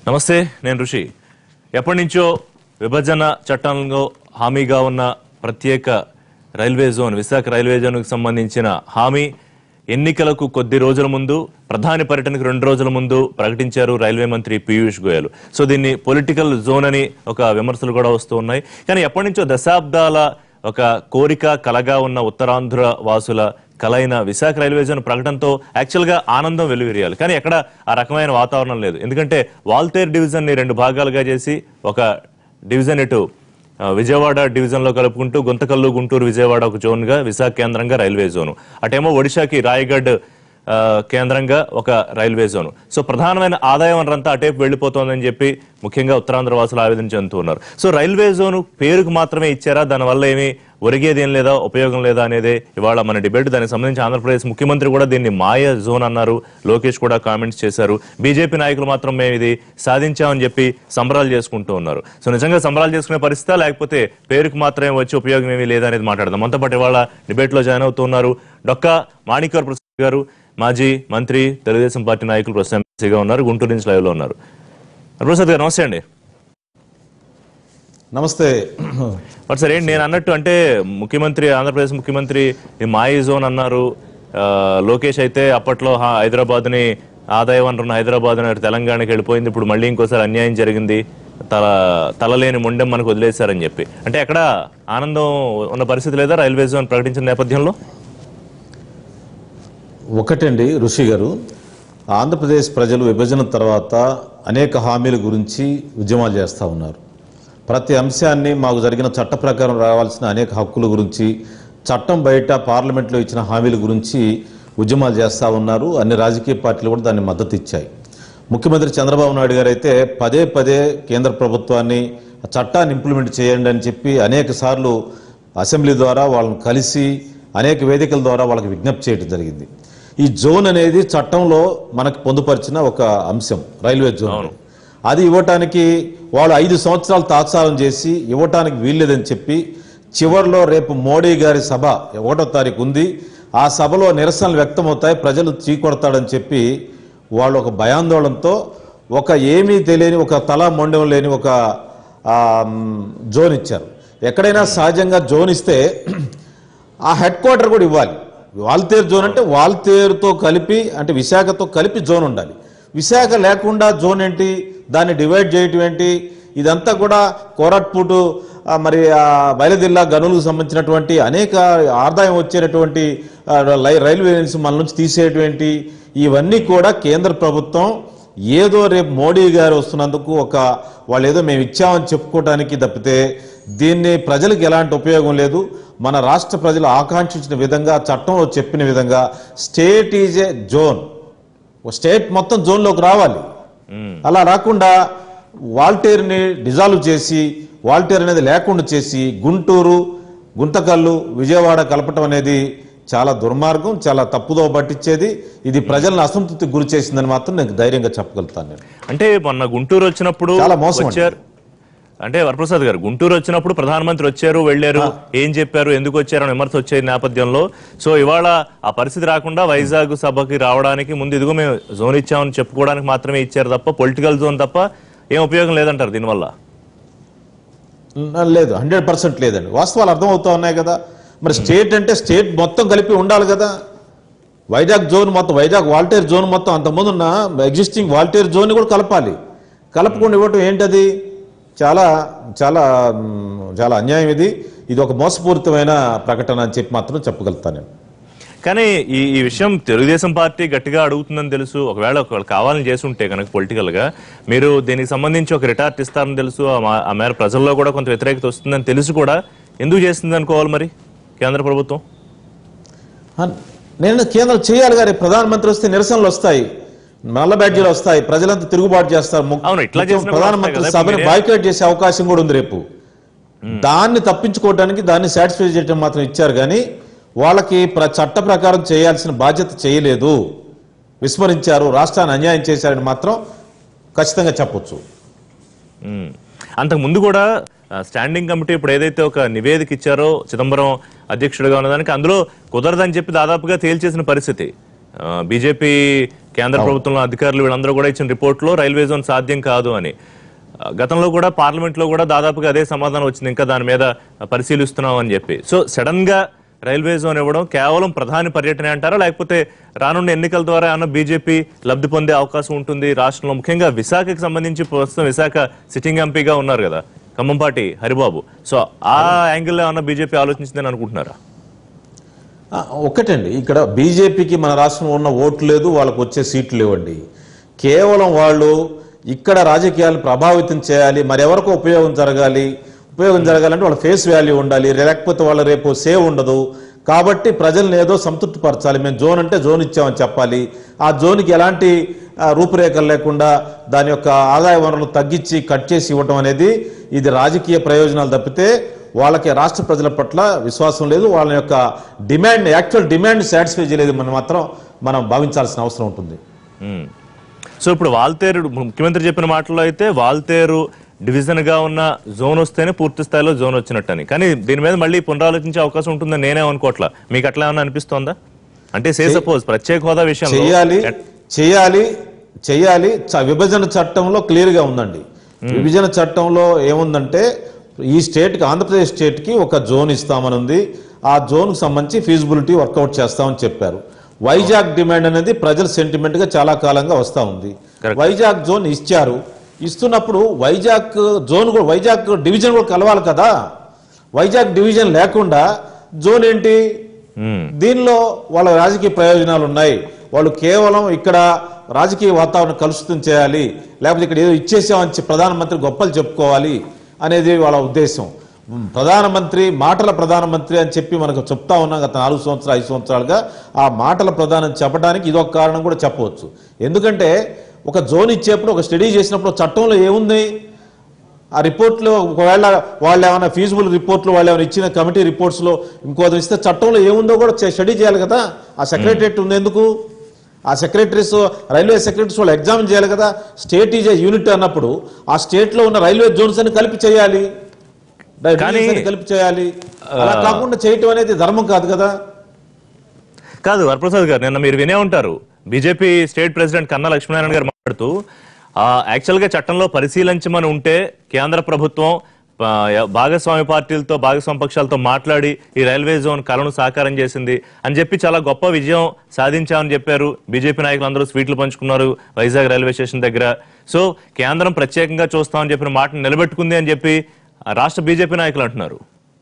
నమస్తే, నేను ఋషి. ఎప్పటి నుంచో విభజన చట్టంలో హామీగా ఉన్న ప్రత్యేక రైల్వే జోన్, విశాఖ రైల్వే జోన్కు సంబంధించిన హామీ ఎన్నికలకు కొద్ది రోజుల ముందు, ప్రధాని పర్యటనకు 2 రోజుల ముందు ప్రకటించారు రైల్వే మంత్రి పీయూష్ గోయల్. సో దీన్ని పొలిటికల్ జోన్ అని ఒక విమర్శలు కూడా వస్తూ ఉన్నాయి. కానీ ఎప్పటి నుంచో దశాబ్దాల ఒక కోరిక, కలగా ఉన్న ఉత్తరాంధ్ర వాసుల కలైన విశాఖ రైల్వే జోన్ ప్రకటనతో యాక్చువల్గా ఆనందం వెలువరియాలి. కానీ ఎక్కడ ఆ రకమైన వాతావరణం లేదు. ఎందుకంటే వాల్తేర్ డివిజన్ని 2 భాగాలుగా చేసి ఒక డివిజన్ ఇటు విజయవాడ డివిజన్లో కలుపుకుంటూ గుంతకల్లు, గుంటూరు, విజయవాడ ఒక జోన్గా, విశాఖ కేంద్రంగా రైల్వే జోను, అటేమో ఒడిశాకి రాయగఢ్ కేంద్రంగా ఒక రైల్వే జోను. సో ప్రధానమైన ఆదాయం వనరంతా అటేపు వెళ్ళిపోతోందని చెప్పి ముఖ్యంగా ఉత్తరాంధ్ర వాసులు ఆవేదన చెందుతూ ఉన్నారు. సో రైల్వే జోను పేరుకు మాత్రమే ఇచ్చారా, దానివల్ల ఏమీ ఒరిగేది ఏం లేదా, ఉపయోగం లేదా అనేదే ఇవాళ మన డిబేట్. దానికి సంబంధించి ఆంధ్రప్రదేశ్ ముఖ్యమంత్రి కూడా దీన్ని మాయ జోన్ అన్నారు. లోకేష్ కూడా కామెంట్స్ చేశారు. బీజేపీ నాయకులు మాత్రం మేము ఇది సాధించామని చెప్పి సంబరాలు చేసుకుంటూ ఉన్నారు. సో నిజంగా సంబరాలు చేసుకునే పరిస్థితి, లేకపోతే పేరుకు మాత్రమే వచ్చి ఉపయోగం ఏమీ లేదా అనేది మాట్లాడదాం. మనతో పాటు ఇవాళ డిబేట్లో జాయిన్ అవుతూ ఉన్నారు డొక్కా మాణిక్యవర ప్రసాద్ గారు, మాజీ మంత్రి, తెలుగుదేశం పార్టీ నాయకులు, ప్రస్తుతం ఎంపీగా ఉన్నారు, గుంటూరు నుంచి లైవ్లో ఉన్నారు. ప్రసాద్ గారు నమస్తే అండి. నమస్తే. సార్ ఏంటి నేను అన్నట్టు, అంటే ముఖ్యమంత్రి, ఆంధ్రప్రదేశ్ ముఖ్యమంత్రి ఈ మాయి జోన్ అన్నారు. లోకేష్ అయితే అప్పట్లో హైదరాబాద్ని, ఆదాయ వనరున్న హైదరాబాద్ తెలంగాణకి వెళ్ళిపోయింది, ఇప్పుడు మళ్ళీ ఇంకోసారి అన్యాయం జరిగింది, తలలేని మొండెం మనకు వదిలేశారని చెప్పి, అంటే ఎక్కడ ఆనందం ఉన్న పరిస్థితి లేదా రైల్వే జోన్ ప్రకటించిన నేపథ్యంలో? ఒకటండి ఋషి గారు, ఆంధ్రప్రదేశ్ ప్రజలు విభజన తర్వాత అనేక హామీల గురించి ఉద్యమాలు చేస్తూ ఉన్నారు. ప్రతి అంశాన్ని, మాకు జరిగిన చట్ట ప్రకారం రావాల్సిన అనేక హక్కుల గురించి, చట్టం బయట పార్లమెంట్లో ఇచ్చిన హామీల గురించి ఉద్యమాలు చేస్తూ ఉన్నారు. అన్ని రాజకీయ పార్టీలు కూడా దాన్ని మద్దతు ఇచ్చాయి. ముఖ్యమంత్రి చంద్రబాబు నాయుడు గారు అయితే పదే పదే కేంద్ర ప్రభుత్వాన్ని చట్టాన్ని ఇంప్లిమెంట్ చేయండి అని చెప్పి అనేక సార్లు అసెంబ్లీ ద్వారా వాళ్ళని కలిసి అనేక వేదికల ద్వారా వాళ్ళకి విజ్ఞప్తి చేయడం జరిగింది. ఈ జోన్ అనేది చట్టంలో మనకు పొందుపరిచిన ఒక అంశం, రైల్వే జోన్. అది ఇవ్వటానికి వాళ్ళు 5 సంవత్సరాలు తాత్సారం చేసి ఇవ్వటానికి వీల్లేదని చెప్పి చివరిలో రేపు మోడీ గారి సభ 1వ తారీఖు ఉంది, ఆ సభలో నిరసనలు వ్యక్తమవుతాయి, ప్రజలు చీకొడతాడని చెప్పి వాళ్ళు ఒక భయాందోళనతో ఒక ఏమీ తెలియని, ఒక తల మొండెం లేని ఒక జోన్ ఇచ్చారు. ఎక్కడైనా సహజంగా జోన్ ఇస్తే ఆ హెడ్ క్వార్టర్ కూడా ఇవ్వాలి. వాల్తేరు జోన్ అంటే వాల్తేరుతో కలిపి, అంటే విశాఖతో కలిపి జోన్ ఉండాలి. విశాఖ లేకుండా జోన్ ఏంటి, దాన్ని డివైడ్ చేయటం ఏంటి, ఇదంతా కూడా కోరాట్పూటు, మరి బయలుదిల్లా గనులకు సంబంధించినటువంటి అనేక ఆదాయం వచ్చేటటువంటి రైల్వే లైన్స్ మన నుంచి తీసేటువంటి, ఇవన్నీ కూడా కేంద్ర ప్రభుత్వం ఏదో రేపు మోడీ గారు వస్తున్నందుకు వాళ్ళు ఏదో మేము ఇచ్చామని చెప్పుకోవడానికి తప్పితే దీన్ని ప్రజలకు ఎలాంటి ఉపయోగం లేదు. మన రాష్ట్ర ప్రజలు ఆకాంక్షించిన విధంగా, చట్టంలో చెప్పిన విధంగా state is a zone, state మొత్తం జోన్లోకి రావాలి. అలా రాకుండా వాల్టేర్ని డిజాల్వ్ చేసి, వాల్టేర్ అనేది లేకుండా చేసి గుంటూరు, గుంతకల్లు, విజయవాడ కలపటం అనేది చాలా దుర్మార్గం, చాలా తప్పుదో పట్టించేది. ఇది ప్రజలను అసంతృప్తికి గురి చేసిందని మాత్రం నేను ధైర్యంగా చెప్పగలుగుతాను. నేను అంటే మొన్న గుంటూరు వచ్చినప్పుడు చాలా మోసం వచ్చారు. అంటే వరప్రసాద్ గారు గుంటూరు వచ్చినప్పుడు ప్రధానమంత్రి వచ్చారు, వెళ్ళారు, ఏం చెప్పారు, ఎందుకు వచ్చారని విమర్శ వచ్చే నేపథ్యంలో, సో ఇవాళ ఆ పరిస్థితి రాకుండా వైజాగ్ సభకి రావడానికి ముందు ఇదిగో మేము జోన్ ఇచ్చామని చెప్పుకోవడానికి మాత్రమే ఇచ్చారు తప్ప, పొలిటికల్ జోన్ తప్ప ఏం ఉపయోగం లేదంటారు దీనివల్ల? లేదు, 100% లేదండి. వాస్తవాలు అర్థమవుతా ఉన్నాయి కదా. మరి స్టేట్ అంటే స్టేట్ మొత్తం కలిపి ఉండాలి కదా. వైజాగ్ జోన్ మొత్తం, వైజాగ్ వాల్టేర్ జోన్ మొత్తం, అంతకుముందు ఉన్న ఎగ్జిస్టింగ్ వాల్టేర్ జోన్ కూడా కలపాలి. కలపకుండా ఇవ్వటం ఏంటది? చాలా చాలా చాలా అన్యాయం. ఇది ఒక మోసపూరితమైన ప్రకటన అని చెప్పి మాత్రం చెప్పగలుగుతాను నేను. కానీ ఈ విషయం తెలుగుదేశం పార్టీ గట్టిగా అడుగుతుందని తెలుసు. ఒకవేళ కావాలని చేసుంటే కనుక పొలిటికల్ గా మీరు దీనికి సంబంధించి ఒక రిటార్ట్ ఇస్తారని తెలుసు. ఆ మేర ప్రజల్లో కూడా కొంత వ్యతిరేకత వస్తుందని తెలుసు కూడా, ఎందుకు చేస్తుంది అనుకోవాలి మరి కేంద్ర ప్రభుత్వం? నేను కేంద్రం చేయాలి కానీ ప్రధానమంత్రి వస్తే నిరసనలు వస్తాయి, నల్ల బ్యాడ్జీలు వస్తాయి, ప్రజలంతా తిరుగుబాటు చేస్తారు. ప్రధానమంత్రి సభను బాయ్కాట్ చేసే అవకాశం కూడా ఉంది రేపు. దాన్ని తప్పించుకోవడానికి, దాన్ని సాటిస్ఫై చేయడం మాత్రం ఇచ్చారు కానీ వాళ్ళకి చట్ట ప్రకారం చేయాల్సిన బాధ్యత చేయలేదు, విస్మరించారు, రాష్ట్రాన్ని అన్యాయం చేశారని మాత్రం ఖచ్చితంగా చెప్పొచ్చు. అంతకు ముందు కూడా స్టాండింగ్ కమిటీ ఇప్పుడు ఏదైతే ఒక నివేదిక ఇచ్చారో చిదంబరం అధ్యక్షుడిగా ఉన్నదానికి, అందులో కుదరదని చెప్పి దాదాపుగా తేల్చేసిన పరిస్థితి. బీజేపీ కేంద్ర ప్రభుత్వంలో అధికారులు వీళ్ళందరూ కూడా ఇచ్చిన రిపోర్ట్లో రైల్వే జోన్ సాధ్యం కాదు అని. గతంలో కూడా పార్లమెంట్లో కూడా దాదాపుగా అదే సమాధానం వచ్చింది, ఇంకా దాని మీద పరిశీలిస్తున్నాం అని చెప్పి. సో సడన్ గా రైల్వే జోన్ ఇవ్వడం కేవలం ప్రధాని పర్యటన అంటారా, లేకపోతే రానున్న ఎన్నికల ద్వారా ఏమన్నా బీజేపీ లబ్ధి పొందే అవకాశం ఉంటుంది రాష్ట్రంలో? ముఖ్యంగా విశాఖకి సంబంధించి ప్రస్తుతం విశాఖ సిట్టింగ్ ఎంపీగా ఉన్నారు కదా ఖమ్మంపాటి హరిబాబు. సో ఆ యాంగిల్లో ఏమన్నా బీజేపీ ఆలోచించిందని అనుకుంటున్నారా? ఒక్కటండి, ఇక్కడ బీజేపీకి మన రాష్ట్రంలో ఉన్న ఓట్లు లేదు, వాళ్ళకు వచ్చే సీట్లు లేవండి. కేవలం వాళ్ళు ఇక్కడ రాజకీయాలు ప్రభావితం చేయాలి, మరెవరికో ఉపయోగం జరగాలంటే వాళ్ళ ఫేస్ వాల్యూ ఉండాలి, లేకపోతే వాళ్ళ రేపు సేవ్ ఉండదు. కాబట్టి ప్రజల్ని ఏదో సంతృప్తి పరచాలి, మేము జోన్ అంటే జోన్ ఇచ్చామని చెప్పాలి. ఆ జోన్కి ఎలాంటి రూపురేఖలు లేకుండా దాని యొక్క ఆదాయ వనరులు తగ్గించి కట్ చేసి ఇవ్వటం అనేది ఇది రాజకీయ ప్రయోజనాలు తప్పితే వాళ్ళకి రాష్ట్ర ప్రజల పట్ల విశ్వాసం లేదు, వాళ్ళ యొక్క డిమాండ్ యాక్చువల్ డిమాండ్ సాటిస్ఫై చేయలేదు మనం భావించాల్సిన అవసరం ఉంటుంది. సో ఇప్పుడు వాల్తేరు ముఖ్యమంత్రి చెప్పిన మాటల్లో అయితే వాల్తేరు డివిజన్ గా ఉన్న జోన్ వస్తేనే పూర్తి స్థాయిలో జోన్ వచ్చినట్టని, కానీ దీని మీద మళ్ళీ పునరాలోచించే అవకాశం ఉంటుందని నేనే అనుకోవట్లా. మీకు అట్లా ఏమన్నా అనిపిస్తోందా? అంటే సే సపోజ్ ప్రత్యేక హోదా విషయం చేయాలి విభజన చట్టంలో క్లియర్ గా ఉందండి. విభజన చట్టంలో ఏముందంటే ఈ స్టేట్ కి, ఆంధ్రప్రదేశ్ స్టేట్ కి ఒక జోన్ ఇస్తామని ఉంది. ఆ జోన్ కు సంబంధించి ఫీజిబిలిటీ వర్కౌట్ చేస్తామని చెప్పారు. వైజాగ్ డిమాండ్ అనేది ప్రజల సెంటిమెంట్ గా చాలా కాలంగా వస్తా ఉంది. వైజాగ్ జోన్ ఇస్తున్నప్పుడు వైజాగ్ జోన్ కూడా, వైజాగ్ డివిజన్ కూడా కలవాలి కదా. వైజాగ్ డివిజన్ లేకుండా జోన్ ఏంటి? దీనిలో వాళ్ళ రాజకీయ ప్రయోజనాలు ఉన్నాయి. వాళ్ళు కేవలం ఇక్కడ రాజకీయ వాతావరణం కలుషితం చేయాలి, లేకపోతే ఇక్కడ ఏదో ఇచ్చేసామని ప్రధానమంత్రి గొప్పలు చెప్పుకోవాలి అనేది వాళ్ళ ఉద్దేశం. మాటల ప్రధానమంత్రి అని చెప్పి మనకు చెప్తా ఉన్నాం గత 4 సంవత్సరాలు 5 సంవత్సరాలుగా. ఆ మాటల ప్రధానం చెప్పడానికి ఇదొక కారణం కూడా చెప్పవచ్చు. ఎందుకంటే ఒక జోన్ ఇచ్చేప్పుడు, ఒక స్టడీ చేసినప్పుడు చట్టంలో ఏముంది? ఆ రిపోర్ట్లో ఒకవేళ వాళ్ళు ఏమైనా ఫీజిబుల్ రిపోర్ట్లు వాళ్ళు ఏమైనా ఇచ్చిన కమిటీ రిపోర్ట్స్లో ఇంకోది ఇస్తే చట్టంలో ఏముందో కూడా స్టడీ చేయాలి కదా. ఆ సెక్రటరియట్ ఉంది ఎందుకు? ఆ సెక్రటరీస్, రైల్వే సెక్రటరీస్ వాళ్ళు ఎగ్జామిన్ చేయాలి కదా. స్టేట్ ఈజ్ ఏ యూనిట్ అన్నప్పుడు ఆ స్టేట్లో ఉన్న రైల్వే జోన్స్ అని కలిపి చేయాలి. అలా కాకుండా చేయటం అనేది ధర్మం కాదు కదా. కాదు వరప్రసాద్ గారు, నిన్న మీరు వినే ఉంటారు బీజేపీ స్టేట్ ప్రెసిడెంట్ కన్నా లక్ష్మీనారాయణ గారు మాట్లాడుతూ, యాక్చువల్ గా చట్టంలో పరిశీలించమని ఉంటే కేంద్ర ప్రభుత్వం భాగస్వామి పార్టీలతో, భాగస్వామి పక్షాలతో మాట్లాడి ఈ రైల్వే జోన్ కలను సాకారం చేసింది అని చెప్పి చాలా గొప్ప విజయం సాధించామని చెప్పారు. బీజేపీ నాయకులు అందరూ స్వీట్లు పంచుకున్నారు వైజాగ్ రైల్వే స్టేషన్ దగ్గర. సో కేంద్రం ప్రత్యేకంగా చూస్తామని చెప్పిన మాటను నిలబెట్టుకుంది అని చెప్పి రాష్ట్ర బీజేపీ నాయకులు అంటున్నారు.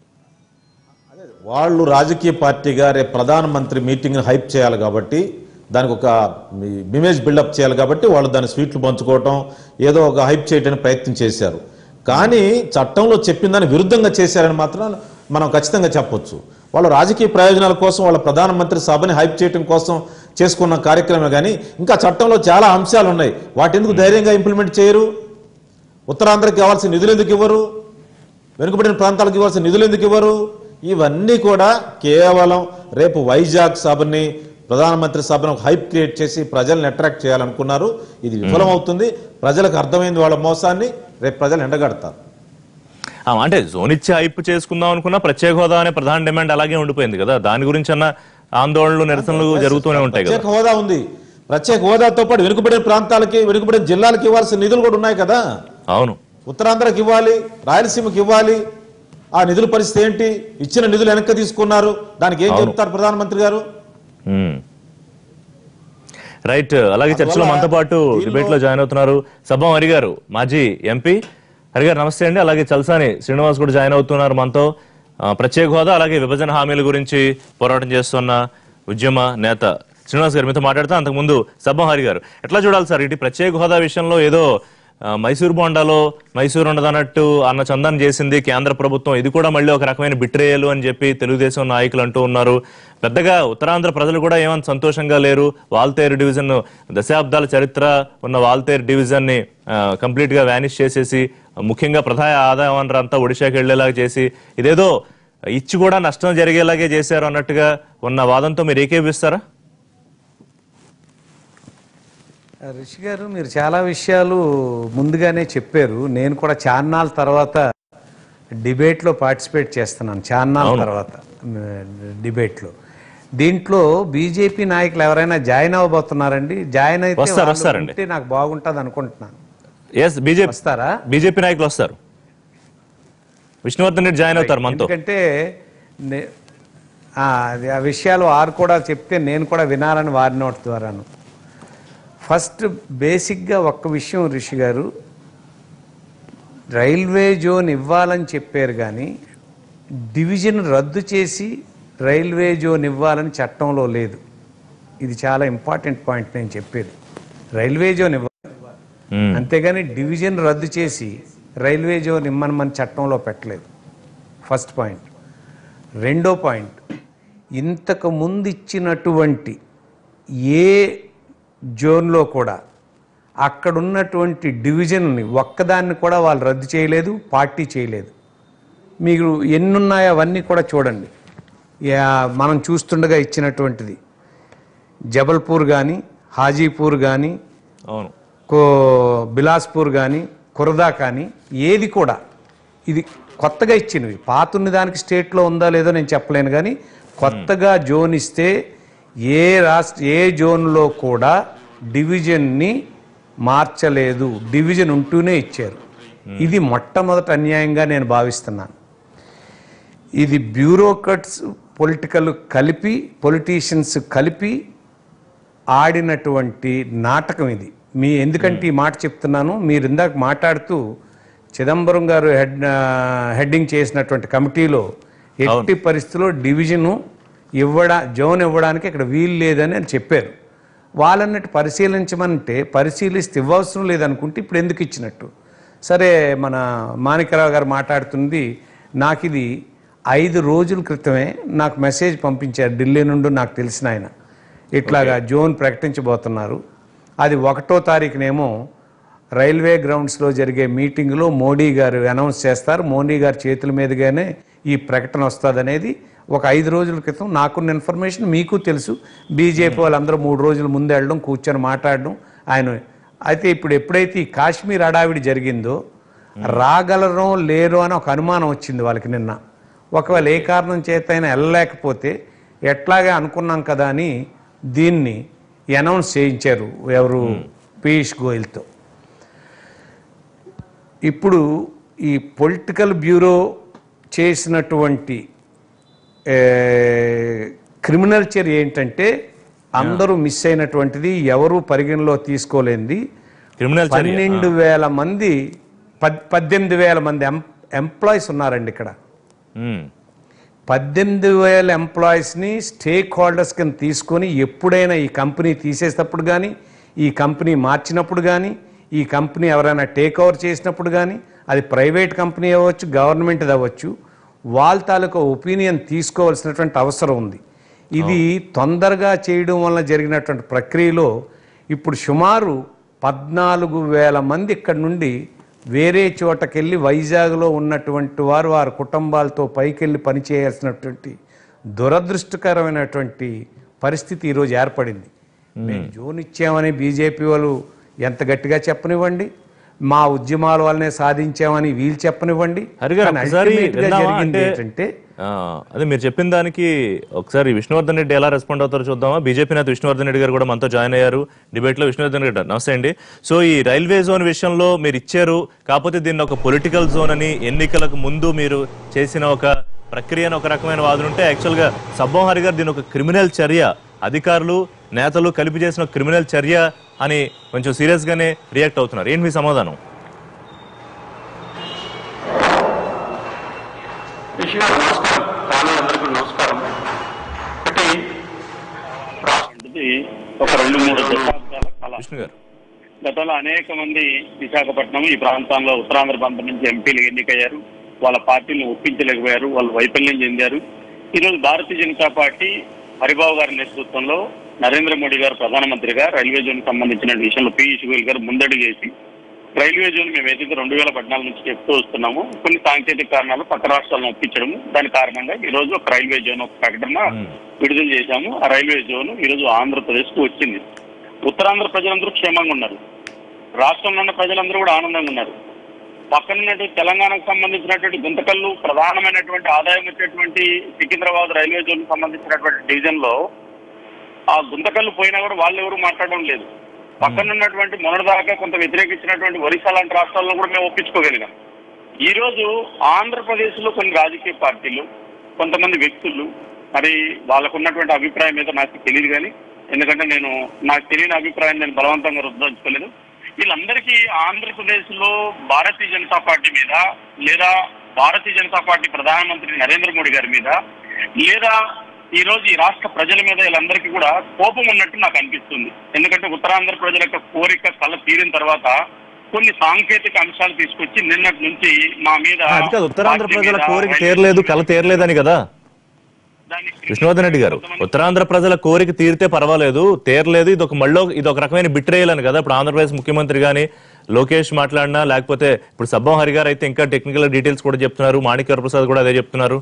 వాళ్ళు రాజకీయ పార్టీగా రేపు ప్రధానమంత్రి మీటింగ్ హైప్ చేయాలి కాబట్టి, దానికి ఒక ఇమేజ్ బిల్డప్ చేయాలి కాబట్టి వాళ్ళు దాన్ని స్వీట్లు పంచుకోవటం, ఏదో ఒక హైప్ చేయడానికి ప్రయత్నం చేశారు. కానీ చట్టంలో చెప్పిన దాన్ని విరుద్ధంగా చేశారని మాత్రం మనం ఖచ్చితంగా చెప్పొచ్చు. వాళ్ళు రాజకీయ ప్రయోజనాల కోసం, వాళ్ళ ప్రధానమంత్రి సభని హైప్ చేయడం కోసం చేసుకున్న కార్యక్రమే కానీ ఇంకా చట్టంలో చాలా అంశాలు ఉన్నాయి. వాటి ఎందుకు ధైర్యంగా ఇంప్లిమెంట్ చేయరు? ఉత్తరాంధ్రకి కావాల్సిన నిధులు ఎందుకు ఇవ్వరు? వెనుకబడిన ప్రాంతాలకు ఇవ్వాల్సిన నిధులు ఎందుకు ఇవ్వరు? ఇవన్నీ కూడా కేవలం రేపు వైజాగ్ సభని, ప్రధానమంత్రి సభను హైప్ క్రియేట్ చేసి ప్రజల్ని అట్రాక్ట్ చేయాలనుకున్నారు. ఇది విఫలమవుతుంది. ప్రజలకు అర్థమైంది వాళ్ళ మోసాన్ని. రేపు ప్రజలు ఎండగడతారు. అంటే జోన్ ఇచ్చి హైప్ చేసుకుందాం అనుకున్నా ప్రత్యేక హోదా అనే ప్రధాన డిమాండ్ అలాగే ఉండిపోయింది కదా. దాని గురించి అన్న ఆందోళనలు, నిరసనలు జరుగుతూనే ఉంటాయి. ప్రత్యేక హోదా ఉంది. ప్రత్యేక హోదాతో పాటు వెనుకబడిన ప్రాంతాలకి, వెనుకబడిన జిల్లాలకు ఇవ్వాల్సిన నిధులు కూడా ఉన్నాయి కదా. అవును, ఉత్తరాంధ్రకి ఇవ్వాలి, రాయలసీమకి ఇవ్వాలి. ఆ నిధుల పరిస్థితి ఏంటి? ఇచ్చిన నిధులు వెనక్కి తీసుకున్నారు. దానికి ఏం చెప్తారు ప్రధానమంత్రి గారు? రైట్. అలాగే చర్చలో మనతో పాటు డిబేట్ లో జాయిన్ అవుతున్నారు సబ్బం హరి గారు, మాజీ ఎంపీ. హరి గారు నమస్తే అండి. అలాగే చల్సాని శ్రీనివాస్ కూడా జాయిన్ అవుతున్నారు మనతో. ప్రత్యేక హోదా అలాగే విభజన హామీల గురించి పోరాటం చేస్తున్న ఉద్యమ నేత శ్రీనివాస్ గారు మీతో మాట్లాడుతూ, అంతకుముందు సబ్బం హరి గారు ఎట్లా చూడాలి సార్? ఇటు ప్రత్యేక హోదా విషయంలో ఏదో మైసూర్ బోండాలో మైసూర్ ఉండదన్నట్టు అన్న చందనం చేసింది కేంద్ర ప్రభుత్వం, ఇది కూడా మళ్ళీ ఒక రకమైన బిట్రేయలు అని చెప్పి తెలుగుదేశం నాయకులు అంటూ ఉన్నారు. పెద్దగా ఉత్తరాంధ్ర ప్రజలు కూడా ఏమంత సంతోషంగా లేరు. వాల్తేరు డివిజన్, దశాబ్దాల చరిత్ర ఉన్న వాల్తేరు డివిజన్ ని కంప్లీట్ గా వ్యానిష్ చేసేసి, ముఖ్యంగా ప్రధాన ఆదాయ వనరు అంతా ఒడిశాకి వెళ్లేలాగా చేసి, ఇదేదో ఇచ్చి కూడా నష్టం జరిగేలాగే చేశారు అన్నట్టుగా ఉన్న వాదంతో మీరు ఏకీభవిస్తారా? రిషి గారు, మీరు చాలా విషయాలు ముందుగానే చెప్పారు. నేను కూడా చాన్నాళ్ళ తర్వాత డిబేట్లో పార్టిసిపేట్ చేస్తున్నాను. చాన్నాళ్ళ తర్వాత డిబేట్లో దీంట్లో బీజేపీ నాయకులు ఎవరైనా జాయిన్ అవ్వబోతున్నారండి? జాయిన్ అయితే వస్తారండి. ఉంటే నాకు బాగుంటుంది అనుకుంటున్నాను. ఎస్, బీజేపీ వస్తారా? బీజేపీ నాయకులు వస్తారు. విష్ణువర్ధన్ రెడ్డి జాయిన్ అవుతారు మనతో. ఎందుకంటే ఆ విషయాలు వారు కూడా చెప్తే నేను కూడా వినాలని వారి నోటి ద్వారాను. ఫస్ట్ బేసిక్గా ఒక్క విషయం రిషి గారు, రైల్వే జోన్ ఇవ్వాలని చెప్పారు కానీ డివిజన్ రద్దు చేసి రైల్వే జోన్ ఇవ్వాలని చట్టంలో లేదు. ఇది చాలా ఇంపార్టెంట్ పాయింట్ నేను చెప్పేది. రైల్వే జోన్ ఇవ్వాలి, అంతేగాని డివిజన్ రద్దు చేసి రైల్వే జోన్ ఇమ్మని మన చట్టంలో పెట్టలేదు. First point. రెండో పాయింట్, ఇంతకు ముందు ఇచ్చినటువంటి ఏ జోన్లో కూడా అక్కడున్నటువంటి డివిజన్ని ఒక్కదాన్ని కూడా వాళ్ళు రద్దు చేయలేదు, పార్టీ చేయలేదు. మీరు ఎన్నున్నాయో అవన్నీ కూడా చూడండి. మనం చూస్తుండగా ఇచ్చినటువంటిది జబల్పూర్ కానీ, హాజీపూర్ కానీ, అవును, బిలాస్పూర్ కానీ, కురదా కానీ, ఏది కూడా ఇది కొత్తగా ఇచ్చినవి. పాతున్న దానికి స్టేట్లో ఉందా లేదో నేను చెప్పలేను, కానీ కొత్తగా జోన్ ఇస్తే ఏ జోన్లో కూడా డివిజన్ని మార్చలేదు, డివిజన్ ఉంటూనే ఇచ్చారు. ఇది మొట్టమొదటి అన్యాయంగా నేను భావిస్తున్నాను. ఇది బ్యూరోక్రాట్స్ పొలిటీషియన్స్ కలిపి ఆడినటువంటి నాటకం ఇది. ఎందుకంటే ఈ మాట చెప్తున్నాను, మీరు ఇందాక మాట్లాడుతూ చిదంబరం గారు హెడ్డింగ్ చేసినటువంటి కమిటీలో ఎట్టి పరిస్థితుల్లో జోన్ ఇవ్వడానికి ఇక్కడ వీలు లేదని అని చెప్పారు. వాళ్ళన్నట్టు పరిశీలించమంటే పరిశీలిస్తే ఇవ్వవసరం లేదనుకుంటే ఇప్పుడు ఎందుకు ఇచ్చినట్టు? సరే, మన మాణిక్యరావు గారు మాట్లాడుతుంది, నాకు ఇది 5 రోజుల క్రితమే నాకు మెసేజ్ పంపించారు ఢిల్లీ నుండి, నాకు తెలిసిన ఆయన ఇట్లాగా జోన్ ప్రకటించబోతున్నారు. అది 1వ తారీఖునేమో రైల్వే గ్రౌండ్స్లో జరిగే మీటింగ్లో మోడీ గారు అనౌన్స్ చేస్తారు, మోడీ గారి చేతుల మీదుగానే ఈ ప్రకటన వస్తుంది అనేది ఒక 5 రోజుల క్రితం నాకున్న ఇన్ఫర్మేషన్. మీకు తెలుసు, బీజేపీ వాళ్ళందరూ 3 రోజుల ముందు వెళ్ళడం, కూర్చొని మాట్లాడడం ఆయన. అయితే ఇప్పుడు ఎప్పుడైతే ఈ కాశ్మీర్ హడావిడి జరిగిందో రాగలరో లేరో అని ఒక అనుమానం వచ్చింది వాళ్ళకి నిన్న. ఒకవేళ ఏ కారణం చేత అయినా వెళ్ళలేకపోతే ఎట్లాగే అనుకున్నాం కదా అని దీన్ని అనౌన్స్ చేయించారు ఎవరు, పీయూష్ గోయల్తో. ఇప్పుడు ఈ పొలిటికల్ బ్యూరో చేసినటువంటి క్రిమినల్ చర్య ఏంటంటే అందరూ మిస్ అయినటువంటిది, ఎవరు పరిగణలో తీసుకోలేనిది. 12,000 మంది 18,000 మంది ఎంప్లాయీస్ ఉన్నారండి ఇక్కడ. 18,000 ఎంప్లాయీస్ని స్టేక్ హోల్డర్స్ కింద తీసుకొని ఎప్పుడైనా ఈ కంపెనీ తీసేటప్పుడు కానీ, ఈ కంపెనీ మార్చినప్పుడు కానీ, ఈ కంపెనీ ఎవరైనా టేక్ ఓవర్ చేసినప్పుడు కానీ, అది ప్రైవేట్ కంపెనీ అవ్వచ్చు, గవర్నమెంట్ అవ్వచ్చు, వాళ్ళ తాలూకా ఒపీనియన్ తీసుకోవాల్సినటువంటి అవసరం ఉంది. ఇది తొందరగా చేయడం వల్ల జరిగినటువంటి ప్రక్రియలో ఇప్పుడు సుమారు 14,000 మంది ఇక్కడ నుండి వేరే చోటకెళ్ళి వైజాగ్లో ఉన్నటువంటి వారి కుటుంబాలతో పైకెళ్ళి పనిచేయాల్సినటువంటి దురదృష్టకరమైనటువంటి పరిస్థితి ఈరోజు ఏర్పడింది. మేము జోన్ ఇచ్చామని బీజేపీ వాళ్ళు ఎంత గట్టిగా చెప్పనివ్వండి, మా ఉద్యమాల వల్లనే సాధించామని వీళ్ళు చెప్పనివ్వండి. ఏంటంటే అదే మీరు చెప్పిన దానికి ఒకసారి విష్ణువర్ధన్ రెడ్డి ఎలా రెస్పాండ్ అవుతారో చూద్దామా. బీజేపీ నేత విష్ణువర్ధన్ రెడ్డి గారు కూడా మనతో జాయిన్ అయ్యారు డిబేట్ లో. విష్ణువర్ధన్ రెడ్డి నమస్తే అండి. సో ఈ రైల్వే జోన్ విషయంలో మీరు ఇచ్చారు, కాకపోతే దీన్ని ఒక పొలిటికల్ జోన్ అని ఎన్నికలకు ముందు మీరు చేసిన ఒక ప్రక్రియను ఒక రకమైన వాదన ఉంటే, యాక్చువల్ గా సబ్బం హరి గారు దీని ఒక క్రిమినల్ చర్య, అధికారులు నేతలు కలిపి చేసిన క్రిమినల్ చర్య అని కొంచెం సీరియస్ గానే రియాక్ట్ అవుతున్నారు. ఏంటి మీ సమాధానం? నమస్కారం. ఒక 2-3 దశాబ్దాల కళ. గతంలో అనేక మంది విశాఖపట్నం ఈ ప్రాంతంలో ఉత్తరాంధ్ర ప్రాంతం నుంచి ఎంపీలు ఎన్నికయ్యారు, వాళ్ళ పార్టీని ఒప్పించలేకపోయారు, వాళ్ళు వైఫల్యం చెందారు. ఈరోజు భారతీయ జనతా పార్టీ హరిబాబు గారి నేతృత్వంలో నరేంద్ర మోడీ గారు ప్రధానమంత్రిగా రైల్వే జోన్ సంబంధించిన విషయంలో పీయూష్ గోయల్ గారు ముందడుగు చేసి రైల్వే జోన్ మేము ఏదైతే 2014 నుంచి చెప్తూ వస్తున్నాము, కొన్ని సాంకేతిక కారణాలు పక్క రాష్ట్రాలను ఒప్పించడము, దాని కారణంగా ఈ రోజు ఒక రైల్వే జోన్ ఒక ప్రకటన విడుదల చేశాము. ఆ రైల్వే జోన్ ఈ రోజు ఆంధ్రప్రదేశ్ కు వచ్చింది. ఉత్తరాంధ్ర ప్రజలందరూ క్షేమంగా ఉన్నారు, రాష్ట్రంలో ఉన్న ప్రజలందరూ కూడా ఆనందంగా ఉన్నారు. పక్కనున్నటువంటి తెలంగాణకు సంబంధించినటువంటి గుంతకల్లు ప్రధానమైనటువంటి ఆదాయం వచ్చేటువంటి సికింద్రాబాద్ రైల్వే జోన్ సంబంధించినటువంటి డివిజన్ లో ఆ గుంతకల్లు పోయినా కూడా వాళ్ళు ఎవరు మాట్లాడడం లేదు. పక్కనున్నటువంటి మొన్నటిదాకా కొంత వ్యతిరేకించినటువంటి ఒరిస్సా లాంటి రాష్ట్రాల్లో కూడా మేము ఒప్పించుకోగలిగాం. ఈ రోజు ఆంధ్రప్రదేశ్ లో కొన్ని రాజకీయ పార్టీలు, కొంతమంది వ్యక్తులు, మరి వాళ్ళకు ఉన్నటువంటి అభిప్రాయం మీద నాకు తెలియదు, కానీ ఎందుకంటే నాకు తెలియని అభిప్రాయం నేను బలవంతంగా రుద్దించుకోలేదు. వీళ్ళందరికీ ఆంధ్రప్రదేశ్ లో భారతీయ జనతా పార్టీ మీద, లేదా భారతీయ జనతా పార్టీ ప్రధానమంత్రి నరేంద్ర మోడీ గారి మీద, లేదా ఈ రోజు ఈ రాష్ట్ర ప్రజల మీద వీళ్ళందరికీ కూడా కోపం ఉన్నట్టు నాకు అనిపిస్తుంది. ఎందుకంటే ఉత్తరాంధ్ర ప్రజల యొక్క కోరిక కళ్ళ తీరిన తర్వాత కొన్ని సాంకేతిక అంశాలు తీసుకొచ్చి నిన్నటి నుంచి మా మీద ఉత్తరాంధ్ర ప్రజల కోరిక తీరలేదు, కళ తీరలేదని కదా విష్ణువర్ధన్ రెడ్డి గారు. ఉత్తరాంధ్ర ప్రజల కోరిక తీరితే పర్వాలేదు, తీరలేదు, ఇది ఒక రకమైన బిట్రేయల్ అని కదా. ఇప్పుడు ఆంధ్రప్రదేశ్ ముఖ్యమంత్రి గాని లోకేష్ మాట్లాడినా, లేకపోతే ఇప్పుడు సబ్బం హరి గారు అయితే ఇంకా టెక్నికల్ డీటెయిల్స్ కూడా చెప్తున్నారు, మాణిక్య ప్రసాద్ కూడా అదే చెప్తున్నారు.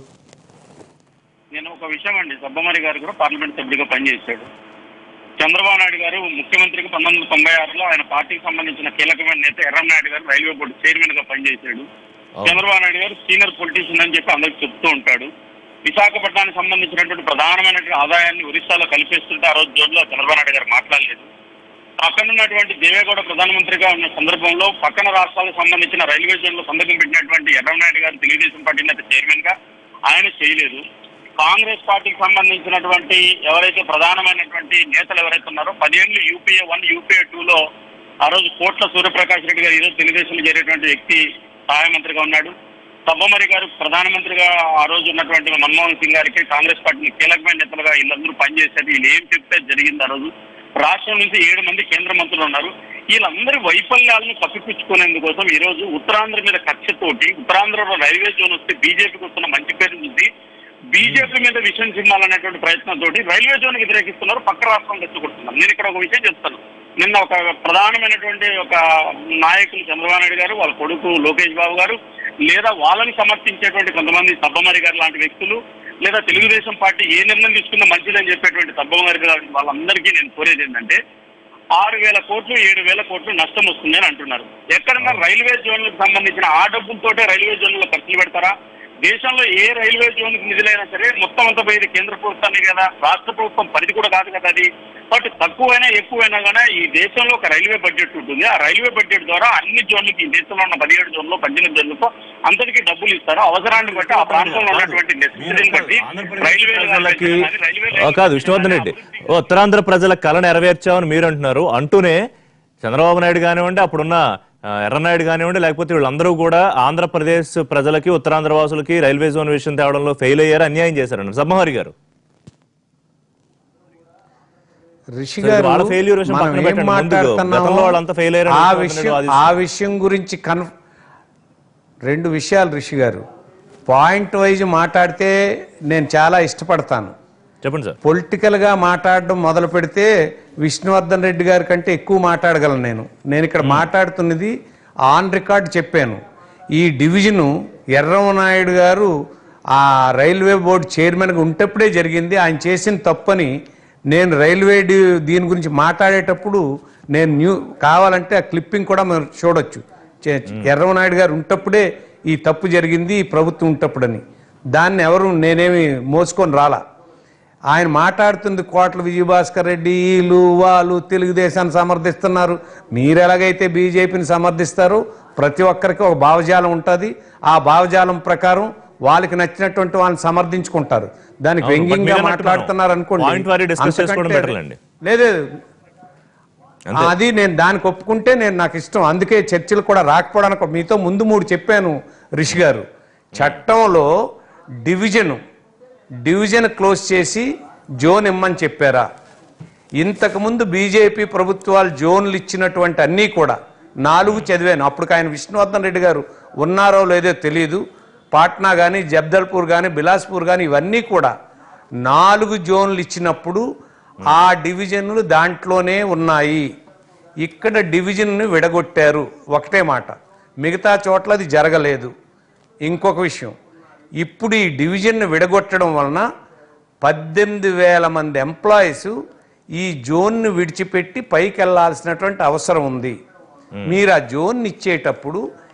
నేను ఒక విషయం అండి, సబ్బమరి గారు కూడా పార్లమెంట్ సభ్యుడిగా పనిచేశాడు. చంద్రబాబు నాయుడు గారు ముఖ్యమంత్రికి 1996లో ఆయన పార్టీకి సంబంధించిన కీలకమైన నేత ఎర్రన్నాయుడు గారు రైల్వే బోర్డు చైర్మన్ గా పనిచేశాడు. చంద్రబాబు నాయుడు గారు సీనియర్ పొలిటీషియన్ అని చెప్పి అందరికి చెప్తూ ఉంటాడు. విశాఖపట్నానికి సంబంధించినటువంటి ప్రధానమైనటువంటి ఆదాయాన్ని ఒరిస్సాలో కలిపేస్తుంటే ఆ రోజు జోన్లో చంద్రబాబు నాయుడు గారు మాట్లాడలేదు. పక్కనున్నటువంటి దేవేగౌడ ప్రధానమంత్రిగా ఉన్న సందర్భంలో పక్కన రాష్ట్రాలకు సంబంధించిన రైల్వే జోన్ లో సంతకం పెట్టినటువంటి ఎర్రన్నాయుడు గారు తెలుగుదేశం పార్టీ నేత చైర్మన్ గా ఆయన చేయలేదు. కాంగ్రెస్ పార్టీకి సంబంధించినటువంటి ఎవరైతే ప్రధానమైనటువంటి నేతలు ఎవరైతే ఉన్నారో 10 ఏళ్ళు యూపీఏ 1 యూపీఏ 2లో ఆ రోజు కోట్ల సూర్యప్రకాష్ రెడ్డి గారు ఈరోజు తెలుగుదేశంలో చేరేటువంటి వ్యక్తి సహాయ మంత్రిగా ఉన్నాడు. సబ్బమరి గారు ప్రధానమంత్రిగా ఆ రోజు ఉన్నటువంటి మన్మోహన్ సింగ్ గారికి కాంగ్రెస్ పార్టీని కీలకమైన నేతలుగా వీళ్ళందరూ పనిచేశారు. వీళ్ళు ఏం చెప్తే జరిగింది. ఆ రోజు రాష్ట్రం నుంచి 7 మంది కేంద్ర మంత్రులు ఉన్నారు. వీళ్ళందరి వైఫల్యాలను కప్పిపుచ్చుకునేందుకోసం ఈ రోజు ఉత్తరాంధ్ర మీద కక్షతోటి ఉత్తరాంధ్రలో రైల్వే జోన్ వస్తే బీజేపీకి వస్తున్న మంచి పేరు చూసి బీజేపీ మీద విషయం చిమ్మాలనేటువంటి ప్రయత్నంతో రైల్వే జోన్ వ్యతిరేకిస్తున్నారు, పక్క రాష్ట్రం తెచ్చుకుంటున్నారు. నేను ఇక్కడ ఒక విషయం చెప్తాను. నిన్న ఒక ప్రధానమైనటువంటి ఒక నాయకులు చంద్రబాబు నాయుడు గారు, వాళ్ళ కొడుకు లోకేష్ బాబు గారు, లేదా వాళ్ళని సమర్థించేటువంటి కొంతమంది సబ్బమరి గారు లాంటి వ్యక్తులు, లేదా తెలుగుదేశం పార్టీ ఏ నిర్ణయం తీసుకున్నా మంచిదని చెప్పేటువంటి సబ్బమరి గారు, వాళ్ళందరికీ నేను కోరేది ఏంటంటే 6,000 కోట్లు 7,000 కోట్లు నష్టం వస్తుంది అని అంటున్నారు. ఎక్కడన్నా రైల్వే జోన్లకు సంబంధించిన ఆ డబ్బులతోటే రైల్వే జోన్లో ఖర్చులు పెడతారా? దేశంలో ఏ రైల్వే జోన్ నిధులైనా సరే మొత్తం అంతా పోయేది కేంద్ర ప్రభుత్వాన్ని కదా, రాష్ట్ర ప్రభుత్వం పరిధి కూడా కాదు కదా అది. బట్ తక్కువైనా ఎక్కువైనా కానీ ఈ దేశంలో ఒక రైల్వే బడ్జెట్ ఉంటుంది. ఆ రైల్వే బడ్జెట్ ద్వారా అన్ని జోన్లకి, ఈ దేశంలో ఉన్న 17 జోన్లు 18 జోన్లకు అందరికీ డబ్బులు ఇస్తారు. అవసరాన్ని బట్టి ఆ ప్రాంతంలో ఉన్నటువంటి నెసెసిటీని బట్టి కాదు విష్ణువర్ధన్ రెడ్డి, ఉత్తరాంధ్ర ప్రజల కళ నెరవేర్చామని మీరు అంటున్నారు. అంటూనే చంద్రబాబు నాయుడు కానివ్వండి, అప్పుడున్న ఎర్రనాయుడు కానివ్వండి, లేకపోతే వీళ్ళందరూ కూడా ఆంధ్రప్రదేశ్ ప్రజలకి, ఉత్తరాంధ్ర వాసులకి రైల్వే జోన్ విషయం తేవడంలో ఫెయిల్ అయ్యారు, అన్యాయం చేశారన్నారు సబ్బమరి గారు. ఆ విషయం గురించి 2 విషయాలు రిషి గారు పాయింట్ వైజ్ మాట్లాడితే నేను చాలా ఇష్టపడతాను. చెప్పండి సార్. పొలిటికల్ గా మాట్లాడడం మొదలు పెడితే విష్ణువర్ధన్ రెడ్డి గారి కంటే ఎక్కువ మాట్లాడగలను. నేను ఇక్కడ మాట్లాడుతున్నది ఆన్ రికార్డ్ చెప్పాను. ఈ డివిజను ఎర్రమనాయుడు గారు ఆ రైల్వే బోర్డు చైర్మన్గా ఉంటప్పుడే జరిగింది. ఆయన చేసిన తప్పని నేను రైల్వే దీని గురించి మాట్లాడేటప్పుడు నేను కావాలంటే ఆ క్లిప్పింగ్ కూడా మనం చూడొచ్చు. ఎర్రమనాయుడు గారు ఉంటప్పుడే ఈ తప్పు జరిగింది, ఈ ప్రభుత్వం ఉంటప్పుడని. దాన్ని ఎవరు నేనేమి మోసుకొని రాలా. ఆయన మాట్లాడుతుంది కోట్ల విజయభాస్కర్ రెడ్డి, వీళ్ళు వాళ్ళు తెలుగుదేశాన్ని సమర్థిస్తున్నారు. మీరు ఎలాగైతే బీజేపీని సమర్థిస్తారో ప్రతి ఒక్కరికి ఒక భావజాలం ఉంటుంది. ఆ భావజాలం ప్రకారం వాళ్ళకి నచ్చినటువంటి వాళ్ళని సమర్థించుకుంటారు. దానికి వ్యంగ్యంగా మాట్లాడుతున్నారు అనుకోండి. లేదు, అది నేను దానికి ఒప్పుకుంటే నాకు ఇష్టం. అందుకే చర్చలు కూడా రాకపోవడానికి మీతో ముందు 3 చెప్పాను రిషి గారు. చట్టంలో డివిజన్ క్లోజ్ చేసి జోన్ ఇమ్మని చెప్పారా? ఇంతకుముందు బీజేపీ ప్రభుత్వాలు జోన్లు ఇచ్చినటువంటి అన్నీ కూడా 4 చదివాను. అప్పుడు ఆయన విష్ణువర్ధన్ రెడ్డి గారు ఉన్నారో లేదో తెలియదు. పాట్నా కానీ, జబ్దల్పూర్ కానీ, బిలాస్పూర్ కానీ ఇవన్నీ కూడా 4 జోన్లు ఇచ్చినప్పుడు ఆ డివిజన్లు దాంట్లోనే ఉన్నాయి. ఇక్కడ డివిజన్ను విడగొట్టారు. ఒకటే మాట, మిగతా చోట్ల అది జరగలేదు. ఇంకొక విషయం, ఇప్పుడు ఈ డివిజన్ను విడగొట్టడం వలన 18,000 మంది ఎంప్లాయీస్ ఈ జోన్ను విడిచిపెట్టి పైకి వెళ్లాల్సినటువంటి అవసరం ఉంది. మీరు ఆ జోన్ ఇచ్చేటప్పుడు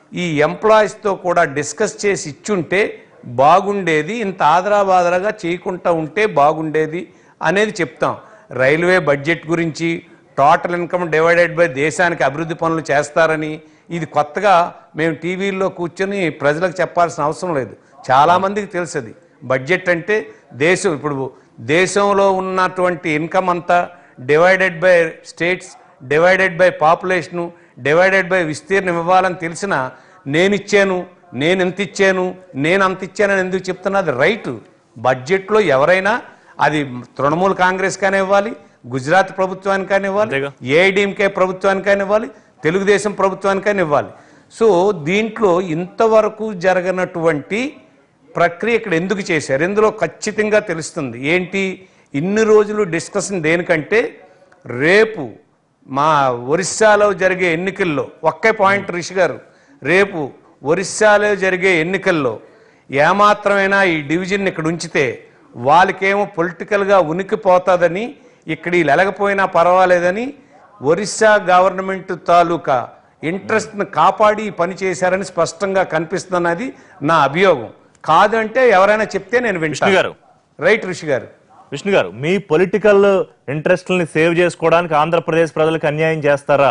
ఈ ఎంప్లాయీస్తో కూడా డిస్కస్ చేసి ఇచ్చుంటే బాగుండేది, ఇంత ఆదరాబాదరాగా చేయకుండా ఉంటే బాగుండేది అనేది చెప్తాం. రైల్వే బడ్జెట్ గురించి టోటల్ ఇన్కమ్ డివైడెడ్ బై దేశానికి అభివృద్ధి పనులు చేస్తారని ఇది కొత్తగా మేము టీవీల్లో కూర్చొని ప్రజలకు చెప్పాల్సిన అవసరం లేదు. చాలామందికి తెలుసు బడ్జెట్ అంటే దేశం, ఇప్పుడు దేశంలో ఉన్నటువంటి ఇన్కమ్ అంతా divided by states, divided by population, divided by విస్తీర్ణం ఇవ్వాలని తెలిసిన నేను ఇచ్చాను, నేను ఎంత ఇచ్చాను, నేను అంత ఇచ్చానని ఎందుకు చెప్తున్నా? అది రైటు. బడ్జెట్లో ఎవరైనా అది తృణమూల్ కాంగ్రెస్ కానీ ఇవ్వాలి, గుజరాత్ ప్రభుత్వానికి కానీ ఇవ్వాలి, ఏఐడిఎంకే ప్రభుత్వానికి కానీ ఇవ్వాలి, తెలుగుదేశం ప్రభుత్వానికి కానీ ఇవ్వాలి. సో దీంట్లో ఇంతవరకు జరగనటువంటి ప్రక్రియ ఇక్కడ ఎందుకు చేశారు? ఇందులో ఖచ్చితంగా తెలుస్తుంది. ఏంటి ఇన్ని రోజులు డిస్కషన్ దేనికంటే, రేపు మా ఒరిస్సాలో జరిగే ఎన్నికల్లో ఒకే పాయింట్ రిషి గారు, రేపు ఒరిస్సాలో జరిగే ఎన్నికల్లో ఏమాత్రమైనా ఈ డివిజన్ ఇక్కడ ఉంచితే వాళ్ళకేమో పొలిటికల్గా ఉనికిపోతుందని, ఇక్కడ వీళ్ళు ఎలగపోయినా పర్వాలేదని ఒరిస్సా గవర్నమెంట్ తాలూకా ఇంట్రెస్ట్ని కాపాడి పని చేశారని స్పష్టంగా కనిపిస్తున్నది నా అభియోగం. కాదంటే ఎవరైనా చెప్తే నేను వింటాను. రైట్ రిషి గారు. విష్ణు గారు, మీ పొలిటికల్ ఇంట్రెస్ట్లని సేవ్ చేసుకోవడానికి ఆంధ్రప్రదేశ్ ప్రజలకు అన్యాయం చేస్తారా?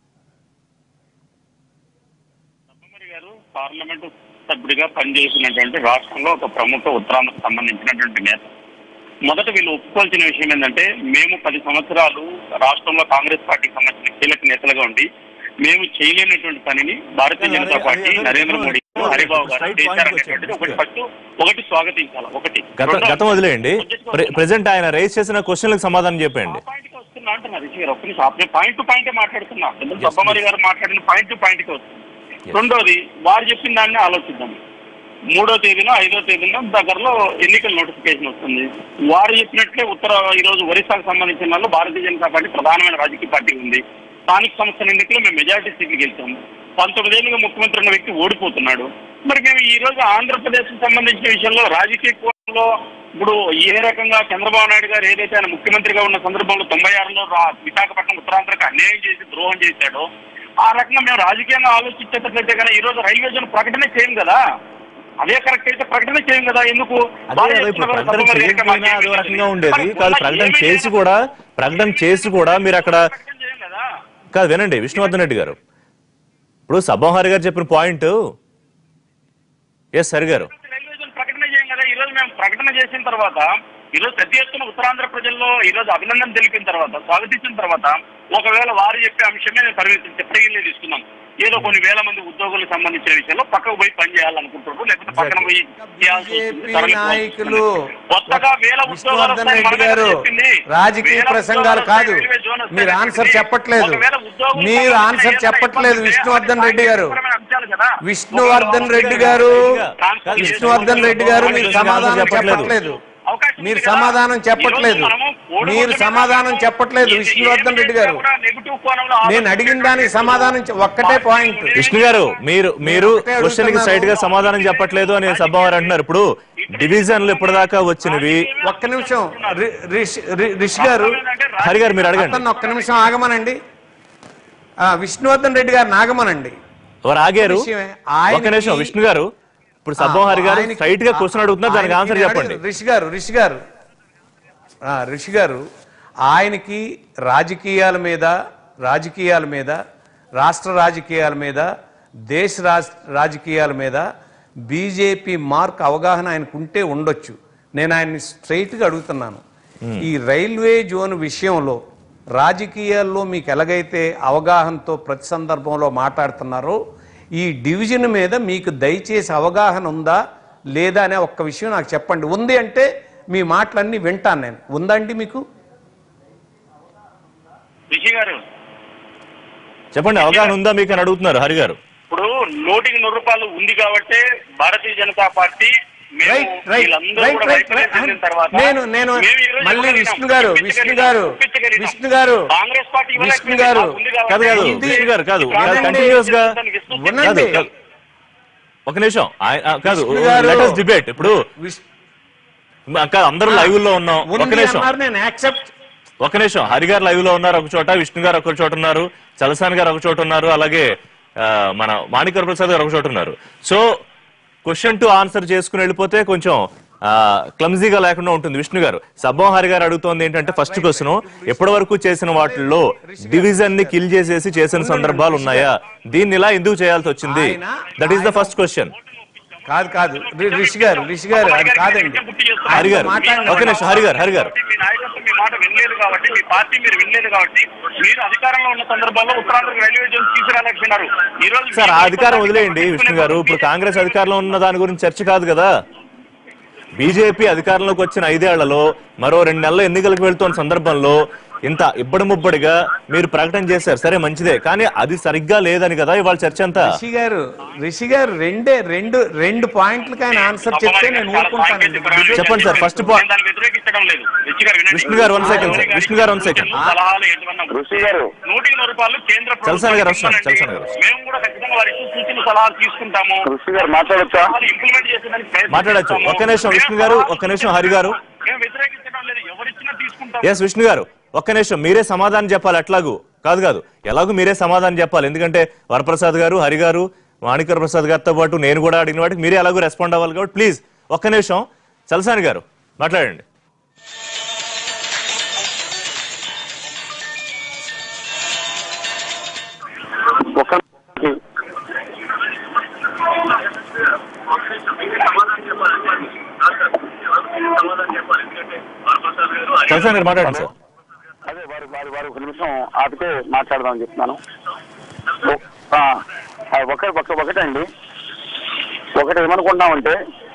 పార్లమెంటు సభ్యుడిగా పనిచేసినటువంటి రాష్ట్రంలో ఒక ప్రముఖ ఉత్తరాంధ్రకు సంబంధించినటువంటి నేత. మొదట వీళ్ళు ఒప్పుకోవాల్సిన విషయం ఏంటంటే, మేము 10 సంవత్సరాలు రాష్ట్రంలో కాంగ్రెస్ పార్టీకి సంబంధించిన కీలక నేతలుగా ఉండి మేము చేయలేనటువంటి పనిని భారతీయ జనతా పార్టీ నరేంద్ర మోడీ హరిబాబు గారు చేశారనేటువంటిది ఒకటి స్వాగతించాలి. ఒకటి గతం వదిలేయండి, ప్రెసెంట్ ఆయన రైజ్ చేసిన క్వశ్చన్లకు సమాధానం చెప్పండి. పాయింట్కి వస్తున్నా అంటున్నా రిషి గారు, ఒక్క నిమిషం పాయింట్ టు పాయింటే మాట్లాడుతున్నా. సబ్బమరి గారు మాట్లాడిన పాయింట్ టు పాయింట్కి వస్తుంది. రెండోది, వారు చెప్పిన దాన్ని ఆలోచిద్దాం. 3వ తేదీన 5వ తేదీన దగ్గరలో ఎన్నికల నోటిఫికేషన్ వస్తుంది. వారు చెప్పినట్లే ఈరోజు ఒరిస్సాకు సంబంధించిన వాళ్ళు భారతీయ జనతా పార్టీ ప్రధానమైన రాజకీయ పార్టీ ఉంది. స్థానిక సంస్థల ఎన్నికల్లో మేము మెజారిటీ సీట్లు గెలిచాము. 19 ఏళ్ళుగా ముఖ్యమంత్రి ఉన్న వ్యక్తి ఓడిపోతున్నాడు. మరి మేము ఈ రోజు ఆంధ్రప్రదేశ్ కు సంబంధించిన విషయంలో రాజకీయ కోణంలో ఇప్పుడు ఏ రకంగా చంద్రబాబు నాయుడు గారు ఏదైతే ఆయన ముఖ్యమంత్రిగా ఉన్న సందర్భంలో 96లో విశాఖపట్నం ఉత్తరాంధ్రకు అన్యాయం చేసి ద్రోహం చేశాడో, ఆ రకంగా మేము రాజకీయంగా ఆలోచించేటట్లయితే కానీ ఈ రోజు రైల్వే జోన్ ప్రకటన చేయం కదా. అదే కరెక్ట్ అయితే ప్రకటన చేయం కదా. ఎందుకు ప్రకటన చేసి కూడా మీరు అక్కడ కాదు. వినండి విష్ణువర్ధన్ రెడ్డి గారు, ఇప్పుడు సబ్బహరి గారు చెప్పిన పాయింట్. ఎస్ హరి గారు, రైల్వే జోన్ ప్రకటన చేయం కదా. ఈ రోజు మేము ప్రకటన చేసిన తర్వాత ఈ రోజు పెద్ద ఎత్తున ఉత్తరాంధ్ర ప్రజల్లో ఈ రోజు అభినందన తెలిపిన తర్వాత, స్వాగతించిన తర్వాత, ఒకవేళ వారు చెప్పే అంశమే పరిగణలో తీసుకున్నాం. ఏదో కొన్ని వేల మంది ఉద్యోగులకు సంబంధించిన విషయంలో పక్కకు పోయి పని చేయాలనుకుంటున్నారు, లేకపోతే పక్కన పోయి నాయకులు కొత్తగా వేల ఉద్యోగాలు రాజకీయ ప్రసంగాలు కాదు. మీరు ఆన్సర్ చెప్పట్లేదు, మీరు ఆన్సర్ చెప్పట్లేదు. విష్ణువర్ధన్ రెడ్డి గారు, విష్ణువర్ధన్ రెడ్డి గారు, విష్ణువర్ధన్ రెడ్డి గారు మీరు సమాధానం చెప్పట్లేదు. మీరు సమాధానం చెప్పట్లేదు, మీరు సమాధానం చెప్పట్లేదు. విష్ణువర్ధన్ రెడ్డి గారు, నేను అడిగిన దానికి సమాధానం ఒక్కటే పాయింట్. విష్ణు గారు, మీరు క్వశ్చన్ కి స్ట్రైట్ గా సమాధానం చెప్పట్లేదు అని సభవారు అంటున్నారు. ఇప్పుడు డివిజన్లు ఇప్పటిదాకా వచ్చినవి. ఒక్క నిమిషం రిషి గారు, హరి గారు మీరు అడగండి. ఒక్క నిమిషం ఆగమనండి. విష్ణువర్ధన్ రెడ్డి గారు ఆగమనండి. ఎవరు ఆగారు? ఒక్క నిమిషం విష్ణు గారు, ఇప్పుడు సబ్బహరి గారు స్ట్రైట్ గా క్వశ్చన్ అడుగుతున్నారు, దానికి ఆన్సర్ చెప్పండి. రిషి గారు ఆయనకి రాజకీయాల మీద, రాష్ట్ర రాజకీయాల మీద, దేశ రాజకీయాల మీద బీజేపీ మార్క్ అవగాహన ఆయనకు ఉంటే ఉండొచ్చు. నేను ఆయన్ని స్ట్రైట్గా అడుగుతున్నాను, ఈ రైల్వే జోన్ విషయంలో రాజకీయాల్లో మీకు ఎలాగైతే అవగాహనతో ప్రతి సందర్భంలో మాట్లాడుతున్నారో, ఈ డివిజన్ మీద మీకు దయచేసి అవగాహన ఉందా లేదా అనే ఒక్క విషయం నాకు చెప్పండి. ఉంది అంటే మీ మాటలన్నీ వింటాను నేను. ఉందండి మీకు? చెప్పండి, అవగాహన ఉందా మీకు అని అడుగుతున్నారు హరి గారు. ఇప్పుడు 100 రూపాయలు ఉంది కాబట్టి భారతీయ జనతా పార్టీ మళ్ళీ విష్ణు గారు కాదు కంటిన్యూస్ గా ఒక నిమిషం కాదు, లెట్ us డిబేట్. ఇప్పుడు అందరూ లైవ్ లో ఉన్నాం. ఒక నిమిషం హరి గారు లైవ్ లో ఉన్నారు ఒక చోట, విష్ణు గారు ఒక చోట ఉన్నారు, చలసాని గారు ఒక చోట ఉన్నారు, అలాగే మన మాణిక్య ప్రసాద్ గారు ఒక చోట ఉన్నారు. సో క్వశ్చన్ టు ఆన్సర్ చేసుకుని వెళ్ళిపోతే కొంచెం క్లమ్జీగా లేకుండా ఉంటుంది. విష్ణు గారు, సబ్బం హరి గారు అడుగుతోంది ఏంటంటే ఫస్ట్ క్వశ్చన్, ఎప్పటి వరకు చేసిన వాటిల్లో డివిజన్ ని కిల్ చేసేసి చేసిన సందర్భాలు ఉన్నాయా? దీన్ని ఇలా ఎందుకు చేయాల్సి వచ్చింది? That is the first question. కాదు రిషి గారు అది కాదండి. హరి గారు ఓకే నిమిషం. హరి గారు మీ నాయకత్వం మీ మాట వినలేదు కాబట్టి, మీ పార్టీ మీరు వినలేదు కాబట్టి, మీరు అధికారంలో ఉన్న సందర్భంలో ఉత్తరాంధ్ర రైల్వే జోన్ తీసుకురాలేకపోయినారు. ఈ రోజు సార్ ఆ అధికారం వదిలేయండి విష్ణు గారు. ఇప్పుడు కాంగ్రెస్ అధికారంలో ఉన్న దాని గురించి చర్చ కాదు కదా. బీజేపీ అధికారంలోకి వచ్చిన 5 ఏళ్లలో మరో 2 నెలల ఎన్నికలకు వెళ్తున్న సందర్భంలో ఇంత ఇబ్బడి ముబ్బడిగా మీరు ప్రకటన చేశారు, సరే మంచిదే, కానీ అది సరిగ్గా లేదని కదా ఇవాళ చర్చ అంతా. రిషి గారు రెండు పాయింట్లకి ఆయన ఆన్సర్ చెప్తే నేను ఊరుకుంటానండి. చెప్పండి సార్. ఫస్ట్ పాయింట్ విష్ణు గారు 1 సెకండ్. చలసాని గారు వస్తున్నారు. మేము కూడా ఖచ్చితంగా వారికి సూచనలు సలహాలు తీసుకుంటాము. మాట్లాడచ్చా? ఇంప్లిమెంట్ చేసేదానికి మాట్లాడచ్చు. ఒక్క నిమిషం విష్ణు గారు, ఒక్క నిమిషం హరి గారు. మేము వ్యతిరేకించడం లేదు, ఎవరిచ్చినా తీసుకుంటాం. ఎస్ విష్ణు గారు ఒక్క నిమిషం, మీరే సమాధానం చెప్పాలి. అట్లాగూ కాదు ఎలాగూ మీరే సమాధానం చెప్పాలి. ఎందుకంటే వరప్రసాద్ గారు, హరి గారు, మాణిక్య ప్రసాద్ గారితో పాటు నేను కూడా అడిగిన వాటికి మీరే ఎలాగూ రెస్పాండ్ అవ్వాలి కాబట్టి ప్లీజ్ ఒక్క నిమిషం. చలసాని గారు మాట్లాడండి. చలసాని గారు మాట్లాడండి సార్. అదే వారు ఒక నిమిషం ఆపితే మాట్లాడదామని చెప్తున్నాను. ఒకటండి, ఒకటి ఏమనుకుంటామంటే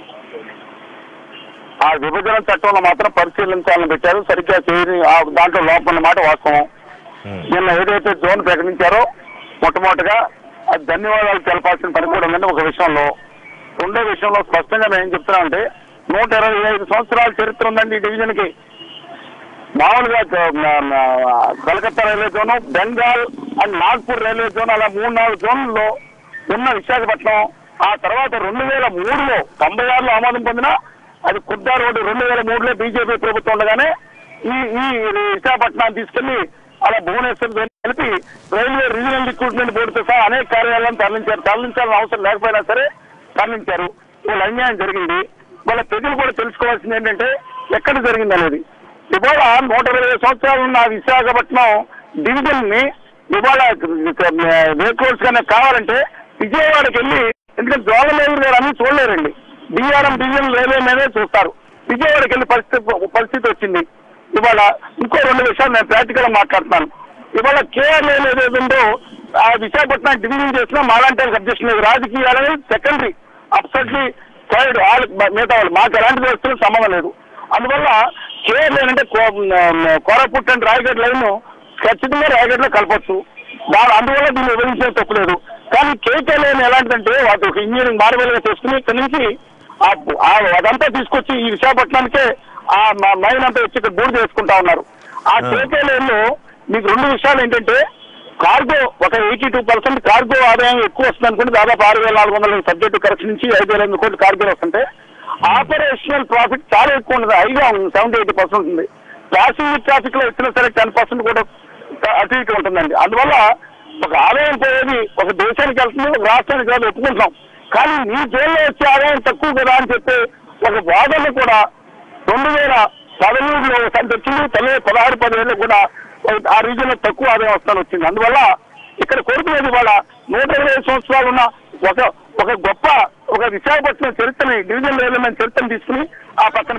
ఆ విభజన చట్టంలో మాత్రం పరిశీలించాలని పెట్టారు, సరిగ్గా చేయని దాంట్లో లోపం అన్నమాట వాస్తవం. నిన్న ఏదైతే జోన్ ప్రకటించారో మొట్టమొదటిగా అది ధన్యవాదాలు తెలపాల్సిన పని కూడా ఉందండి ఒక విషయంలో. రెండో విషయంలో స్పష్టంగా మేము ఏం చెప్తున్నామంటే 125 సంవత్సరాల చరిత్ర ఉందండి ఈ డివిజన్ కి. మామూలుగా Calcutta railway zone, Bengal and Nagpur railway zone, అలా 3-4 జోన్లలో ఉన్న విశాఖపట్నం ఆ తర్వాత 2003లో 96లో ఆమోదం పొందిన అది కుర్దా రోడ్డు 2003లో బీజేపీ ప్రభుత్వం ఉండగానే ఈ విశాఖపట్నాన్ని తీసుకెళ్లి అలా భువనేశ్వర్ కలిపి రైల్వే రీజనల్ రిక్రూట్మెంట్ బోర్డుతో సహా అనేక కార్యాలయాలను తరలించాల్సిన అవసరం లేకపోయినా సరే తరలించారు. వాళ్ళ అన్యాయం జరిగింది. వాళ్ళ ప్రజలు కూడా తెలుసుకోవాల్సింది ఏంటంటే ఎక్కడ జరిగింది అనేది. ఇవాళ 120 సంవత్సరాలు ఉన్న విశాఖపట్నం డివిజన్ ని ఇవాళ వేకోల్స్ గానే కావాలంటే విజయవాడకి వెళ్ళి, ఎందుకంటే జోగలేరు గారు అన్ని చూడలేరండి, డిఆర్ఎం డివిజన్ రైల్వే మీదే చూస్తారు. విజయవాడకి వెళ్ళి పరిస్థితి వచ్చింది. ఇవాళ ఇంకో 2 విషయాలు నేను ప్రాక్టికల్ గా మాట్లాడుతున్నాను. ఇవాళ కేఆర్ఎల్ ఏదైతుందో ఆ విశాఖపట్నం డివిజన్ చేసినా మాలాంటి అబ్జెక్షన్ లేదు. రాజకీయాలని సెకండరీ అబ్సల్ట్లీ సైడ్ మిగతా వాళ్ళు మాకు ఎలాంటి వ్యవస్థలు సంబంధం లేదు. అందువల్ల కేఆర్ లైన్ అంటే కోరాపుట్ అండ్ రాయగఢ్ లైన్ ఖచ్చితంగా రాయగఢ్ లో కలపచ్చు. అందువల్ల దీన్ని వివరించడం తప్పలేదు. కానీ కేకే లైన్ ఎలాంటిదంటే వాటి ఒక ఇంజనీరింగ్ మార్వెల్ గా చేసుకుని ఇక్కడి నుంచి అదంతా తీసుకొచ్చి ఈ విశాఖపట్నానికే ఆ మైన్ అంతా వచ్చి ఇక్కడ బూడి చేసుకుంటా ఉన్నారు. ఆ కేకే లైన్ లో మీకు 2 విషయాలు ఏంటంటే, కార్గో ఒక 82% కార్గో ఆదాయం ఎక్కువ వస్తుంది అనుకుంటే దాదాపు 6,400 సబ్జెక్టు కరెక్షన్ నుంచి 5,500 కోట్లు కార్గోలు వస్తుంటే ఆపరేషనల్ ప్రాఫిట్ చాలా ఎక్కువ ఉండదు, హైగా ఉంది, 70-80% ఉంటుంది. ప్యాసింజర్ ట్రాఫిక్ లో వచ్చినా సరే 10% కూడా అటు ఇటు ఉంటుందండి. అందువల్ల ఒక ఆదాయం పోయేది ఒక దేశానికి వెళ్తుంది, ఒక రాష్ట్రానికి కాదు ఒప్పుకుంటున్నాం. కానీ మీ జైల్లో వచ్చే ఆదాయం తక్కువ కదా అని చెప్పి ఒక వాదన కూడా 2017లో సంత వచ్చింది, 16-17 కూడా ఆ రీజన్ లో తక్కువ ఆదాయం వస్తాను వచ్చింది. అందువల్ల ఇక్కడ కోరుకునేది వాళ్ళ 120 సంవత్సరాలు ఉన్న ఒక గొప్ప ఒక విశాఖపట్నం చరిత్రని డివిజన్ రైల్వే మ్యాన్ చరిత్రను తీసుకుని ఆ పక్కన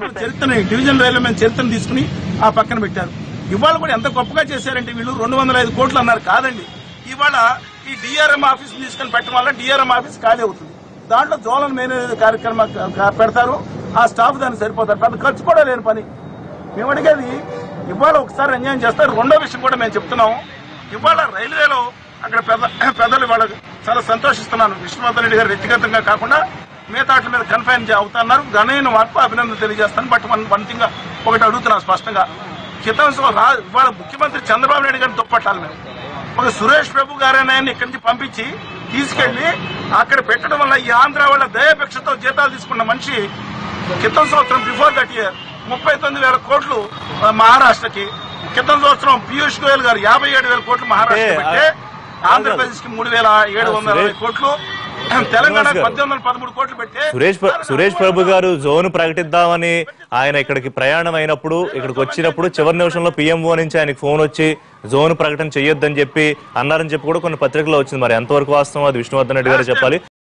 పెట్టారు. ఇవాళ కూడా ఎంత గొప్పగా చేశారంటే వీళ్ళు 205 కోట్లు అన్నారు. కాదండి, ఇవాళ ఈ డిఆర్ఎం ఆఫీస్ తీసుకుని పెట్టడం వల్ల డిఆర్ఎం ఆఫీస్ ఖాళీ అవుతుంది. దాంట్లో జోనల్ మేనేజర్ కార్యక్రమం పెడతారు, ఆ స్టాఫ్ దానికి సరిపోతారు. పెద్ద ఖర్చు కూడా లేని పని. మేము అడిగేది ఇవాళ ఒకసారి అన్యాయం చేస్తారు. రెండో విషయం కూడా మేము చెప్తున్నాము, ఇవాళ రైల్వేలో అక్కడ పెద్దలు ఇవాళ చాలా సంతోషిస్తున్నాను. విష్ణువర్ధన్ రెడ్డి గారు వ్యక్తిగతంగా కాకుండా మిగతా వాటి మీద కన్ఫైన్ అవుతున్నారు. ఘనమైన మార్పు అభినందన తెలియజేస్తాను. బట్ వన్ థింగ్ ఒకటి అడుగుతున్నాను స్పష్టంగా, ఇవాళ ముఖ్యమంత్రి చంద్రబాబు నాయుడు గారిని దుప్పట్టాలి. మేము ఒక సురేష్ ప్రభు గారైనా ఇక్కడి నుంచి పంపించి తీసుకెళ్లి అక్కడ పెట్టడం వల్ల ఈ ఆంధ్ర వాళ్ళ దయాపేక్షతో జీతాలు తీసుకున్న మనిషి క్రితం సంవత్సరం బిఫోర్ దట్ ఇయర్ 39,000 కోట్లు మహారాష్ట్రకి, క్రితం సంవత్సరం పీయూష్ గోయల్ గారు 57,000 కోట్లు మహారాష్ట్ర పెడితే ఆంధ్రప్రదేశ్ కి 3,720 కోట్లు, తెలంగాణ 1,813 కోట్లు పెట్టి సురేష్ ప్రభు గారు జోన్ ప్రకటిద్దామని ఆయన ఇక్కడికి ప్రయాణం అయినప్పుడు, ఇక్కడికి వచ్చినప్పుడు చివరి నిమిషంలో పిఎంఓ నుంచి ఆయనకి ఫోన్ వచ్చి జోన్ ప్రకటన చేయొద్దని చెప్పి అన్నారని చెప్పి కూడా కొన్ని పత్రికల్లో వచ్చింది. మరి ఎంతవరకు వాస్తవం అది విష్ణువర్ధన్ రెడ్డి గారు చెప్పాలి.